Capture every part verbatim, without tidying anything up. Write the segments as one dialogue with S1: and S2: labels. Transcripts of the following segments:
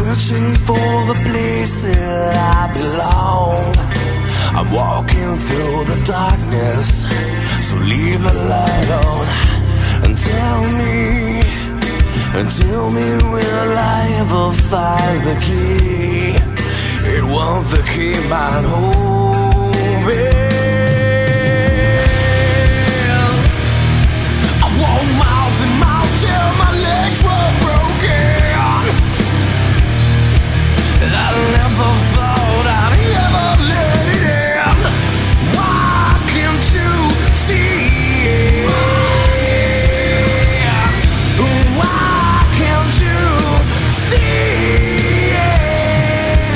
S1: searching for the place that I belong. I'm walking through the darkness, so leave the light on. And tell me, and tell me, will I ever find the key? It won't the key might hold me. I walked miles and miles till my legs were broken. I never thought I'd ever let it in. Why can't you see it? Why can't you see it?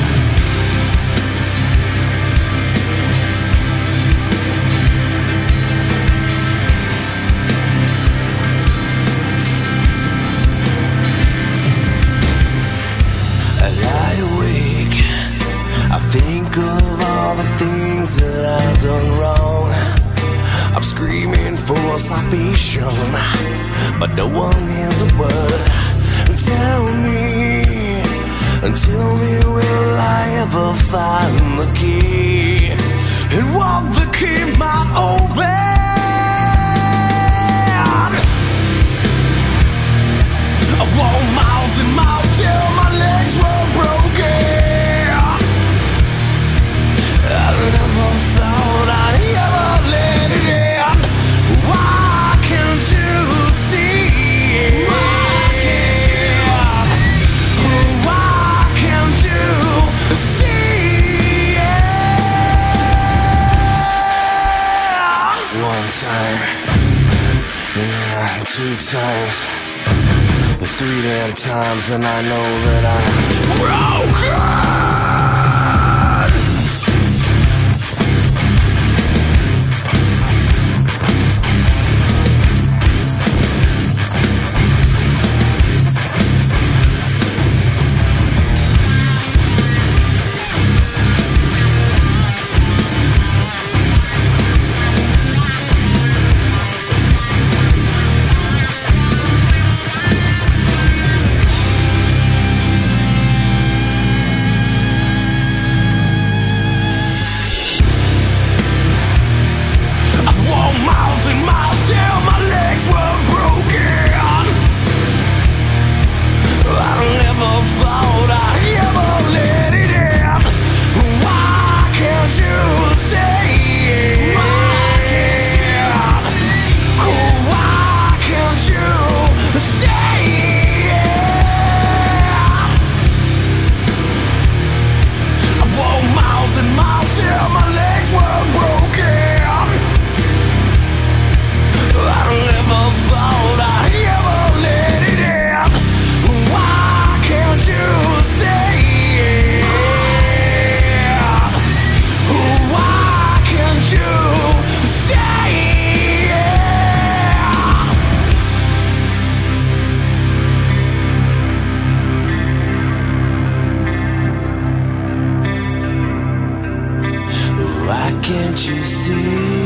S1: I lie awake, I think of all the things that I've done wrong. I'm screaming for salvation, but no one hears a word. Tell me, tell me, will I ever find the key? And what the key might open? I walked miles and miles till my legs were broken. I never thought I'd ever let it in. Why can't you see it? Why can't you? Why can't you see it? One time, yeah, two times, three damn times, and I know that I'm broken. Why can't you see?